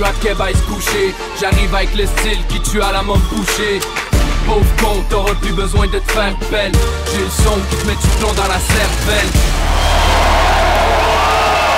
rap qu'elle va se coucher. J'arrive avec le style qui tue à la momme bouchée. Pauvre con, t'auras plus besoin de te faire belle. J'ai le son qui te met du plomb dans la cervelle.